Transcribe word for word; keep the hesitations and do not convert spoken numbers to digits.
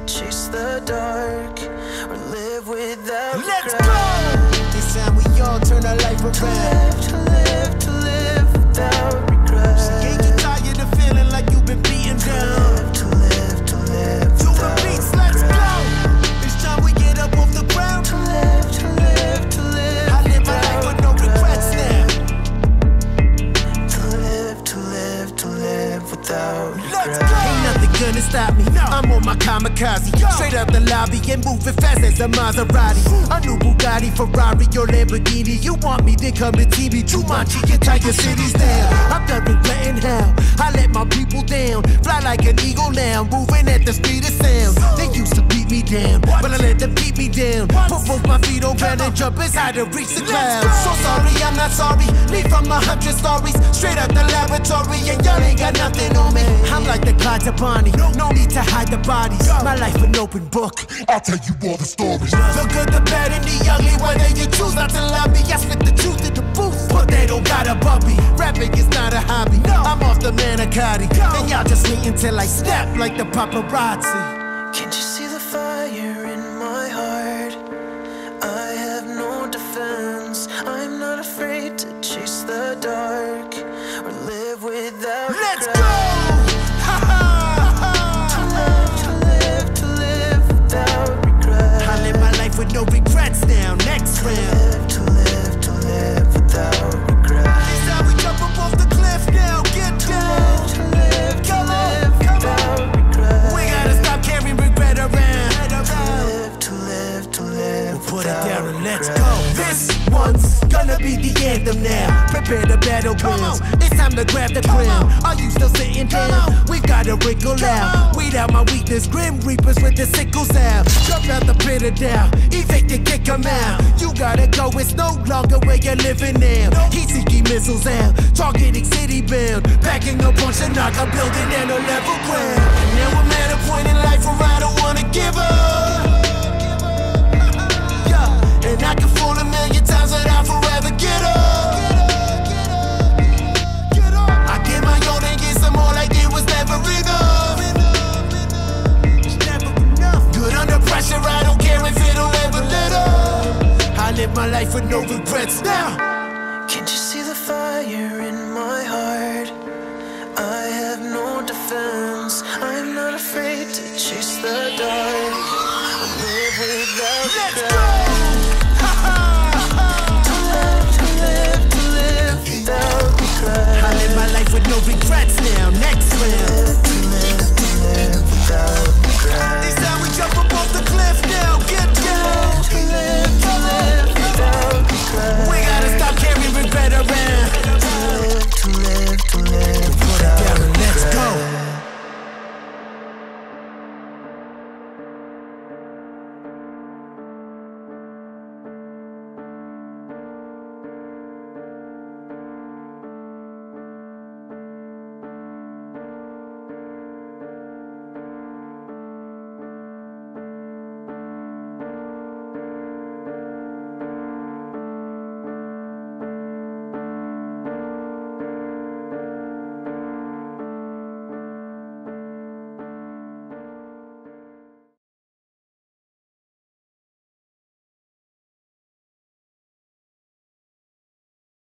chase the dark or live without Let's regret. go! This time we all turn our life around. To live, to live, to live without regret. Ain't you tired of feeling like you've been beaten down? To live, to live, to live To the without beats, let's regret. go! It's time we get up off the ground. To live, to live, to live I live my life with no regrets now. To live, to live, to live without Let's regret. go! Ain't nothing gonna stop me. I'm on my kamikaze. Straight out the lobby and moving fast as a Maserati. A new Bugatti, Ferrari, or Lamborghini. You want me to come and see me? Jumanji, your Tiger City's down. I'm done regretting how I let my people down. Fly like an eagle now, moving at the speed of sound. They used to beat me down, but I let them beat me down. Put both my feet on ground and jump as high to reach the clouds. So sorry, I'm not sorry. Leave from a hundred stories, straight out the laboratory, and y'all ain't got nothing on me. I'm like the Clyde Tabani, no need to hide the bodies. My life an open book, I'll tell you all the stories. The good, the bad, and the ugly, whether you choose not to love me. I spit the truth in the booth, but they don't got a bubby. Rapping is not a hobby, I'm off the manicotti, and y'all just wait until I snap like the paparazzi. Can't you see the fire in my heart? I have no defense. I'm not afraid to chase the dark or live without Let's regret. go! Ha ha To live, to live, to live without regret. I live my life with no regrets now. Next round. Live, to live, to live without regret. It's time we jump up off the cliff now. Get down. To live, to Come on, live come without on. regret. We gotta stop carrying regret around. Live, to live, to live Put it without down and let's regret. go. This one's gonna be the anthem now. Prepare the battlegrounds. It's time to grab the crown. Are you still sitting down? We've gotta wrinkle out. Weed out my weakness. Grim Reapers with the sickles out. Jump out the pit of down. Evict and kick 'em out. You gotta go. It's no longer where you're living now. Heat seeking missiles out. Targeting city bound. Backing up on Shanaka building and a level ground. And now I'm at a point in life where I don't wanna give up. Yeah, and I can fall a million times, but I'll forever get up. I get my own and get some more like it was never enough. It's never enough. Good under pressure, I don't care if it'll ever let up. I live my life with no regrets now. Can't you see the fire in my heart? I have no defense. I'm not afraid to chase the dark and live without Let's regret. go! Ha ha ha! To live, to live, to live without regret. I live my life with no regrets now. Next round.